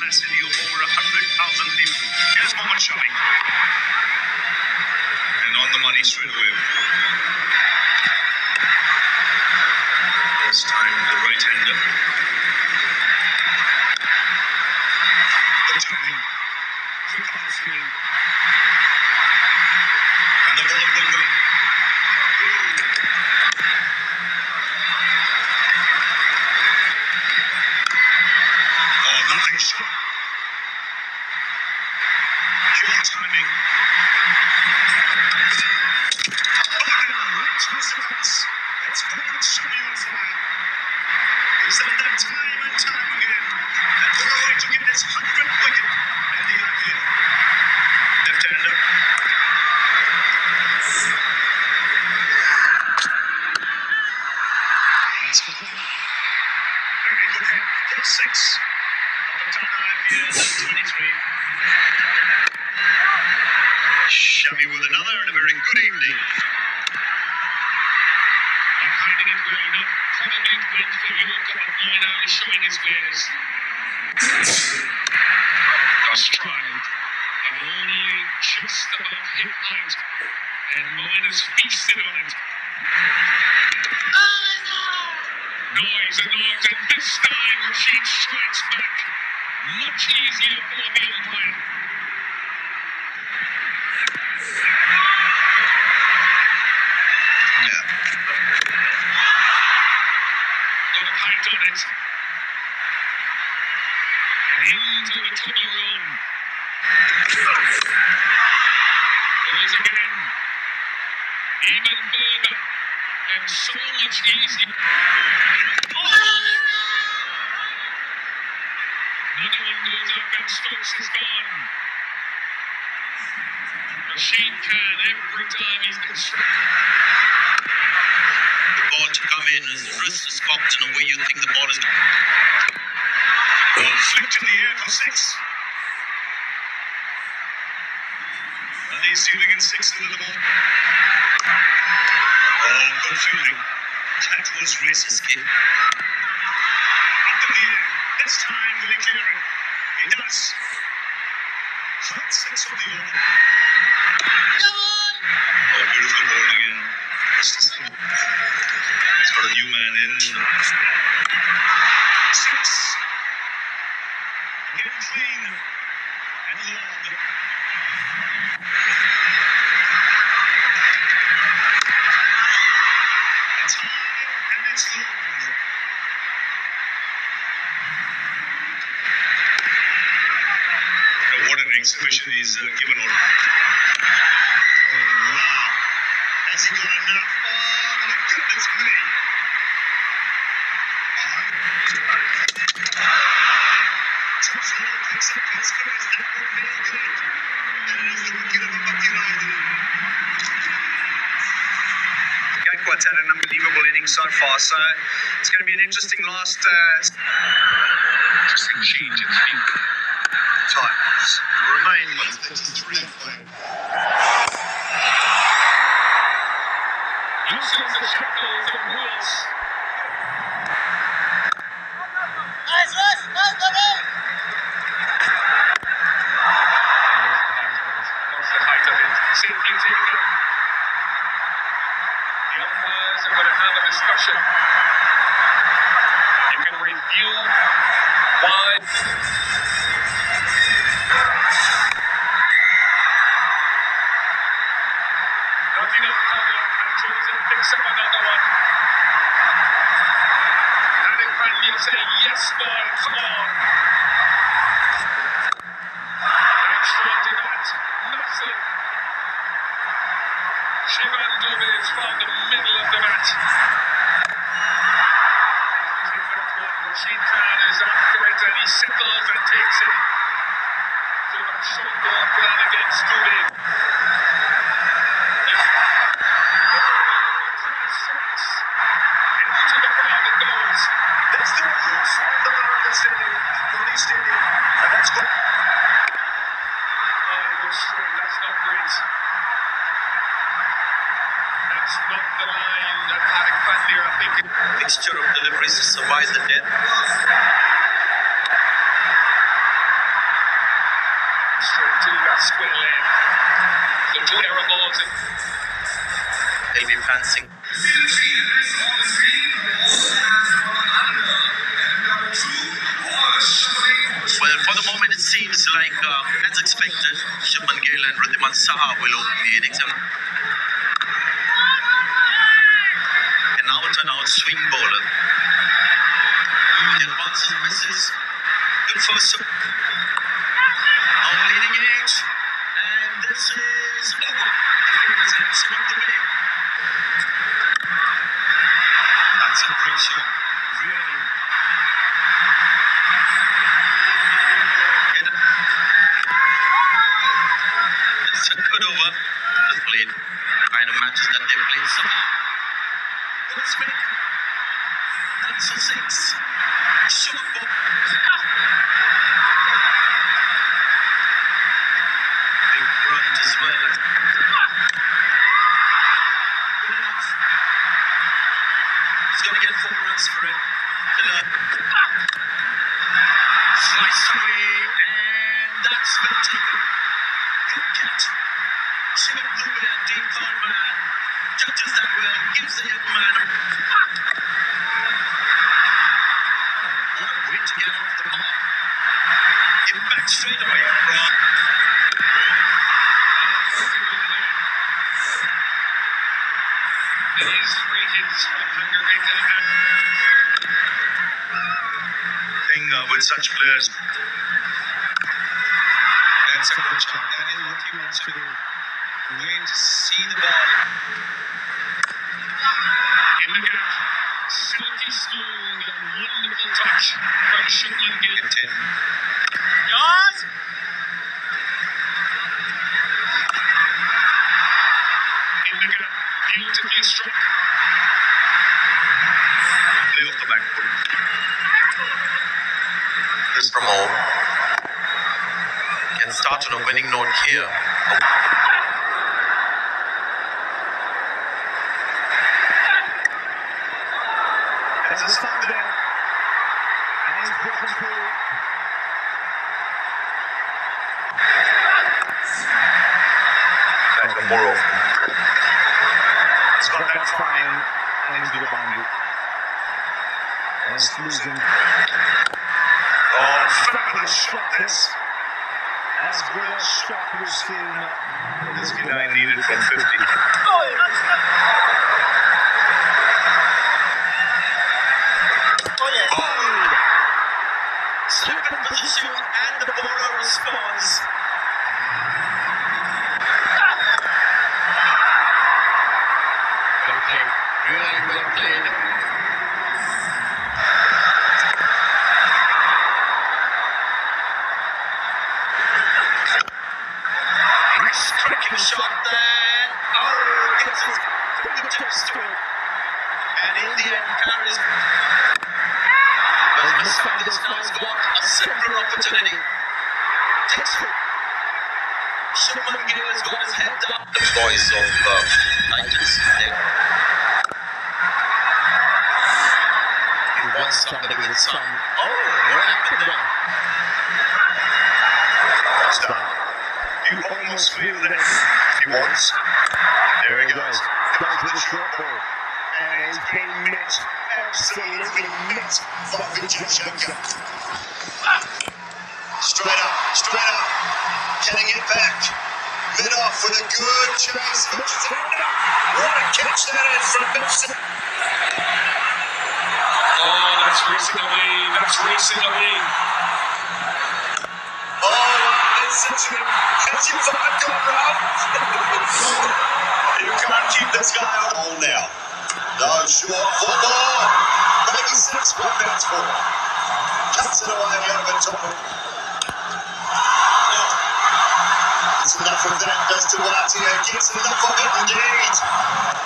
capacity of over 100,000 people. Here's Mohammad Shami. And on the money straight away. This time the right-hander. The timing. Quick on screen. And the ball will go. Oh, lovely shot. Pure timing. It's Mohammad Shami on fire. He's done that time and time again. And trying to get his 100th wicket in the IPL. Left-hander. That's the ball. Very good hit. For 6. Of the Tata IPL 23. Shami with another and a very good evening. Crowding went for Yorker, but Moeen Ali showing his wares. Got stride, but only just about hit out, and Moeen has feasted on it. Noise, and this time Rashid strikes back. Much easier for the umpire. On it. And into a tunnel room. Goes again. Even further. And so much easier. Another one goes up and Stokes is gone. Rashid Khan every time he's been struck. Ball to come in and the wrist is cocked in a way you think the ball is. Ball flicked in the air for 6. Well, he's dealing in 6 into the ball. Oh, good fielding. That was race escape. Up in the air. This time will he clear it? He does. Shot 6 for the over. Oh, beautiful ball again. He's got a new man in. 6. Getting clean and long. It's high and it's long. What an exhibition he's given on. Oh, wow. Has he got enough? Oh, my goodness me. Gankwat's had an unbelievable innings so far, so it's going to be an interesting last interesting change in field times. Remain 133. Loosens the shackles and wheels. Safety taken. The umpires are going to have a discussion. You can review why. Nothing on cover and Johnson picks up another one. Adam Pandya saying yes, ball, it's on. Next one to that, nothing. Shivan Dubey is from the middle of the mat. Rashid Khan is after it and he settles and takes it. So that short ball plan against Dubey. Into the crowd it goes. That's the roof of the Maratha Stadium, Police Stadium, and that's good. Oh, good string, that's not great. That's not the line that Hardik Pandya, I think. Mixture of deliveries to survive the death. to that square lane. The glare above them. They'll be prancing. Well, for the moment it seems like, as expected, Shubman Gill and Wriddhiman Saha will open the innings. An out-and-out swing bowler. The advances misses. Good first. Leading edge. And this is over. The has won the game. That's a great shot. Really. It's a good over. Just played kind of matches that they play. Good spin. That's a six. Short ball. Big right as well. He's going to get 4 runs for it. Slice away, and that's been taken. Good catch. Shivam Dubey and Dean Thorman judges that well, gives the young man what a way to get off the mark. Give it back straight away, Ron. It is 3 hits for Finger England. With such players. That's a good shot. That is what he wants to do. Wait to see the ball. In the gap. Silky smooth and wonderful touch by Shubman Gill. Yes! In the gap. Beautifully struck. Play off the back foot. This from home. Can start on a winning note here. There's a start there. And he's broken through. Back to Morrow. That's fine. And into the boundary. And it's losing. Oh, fabulous shot this. As good a shot we've seen. This guy needed from 50. Bowled. Slip in position and the bowler responds. Well played. Really well played. Striking shot there. Oh, gets his fingertips to it. And in the end, carries. But Miss Fandis now has got a similar opportunity. Takes it. Shubman Gill has got his head up. The voice of Titans there. He wants somebody with some. Oh, what happened there? Stop. You almost feel that he wants. There he goes. Goes with a short ball. And he's been missed. Absolutely missed by Vijay Shankar. Straight up. Getting it back. Mid off with a good chase. What a catch that is from Benson. Oh, that's racing away. Has your five gone round? You can't keep this guy on hold now. No short football. Maybe 6 points for him. Cuts it away over top. It's enough of that. Goes to Latia. Gets enough of it indeed.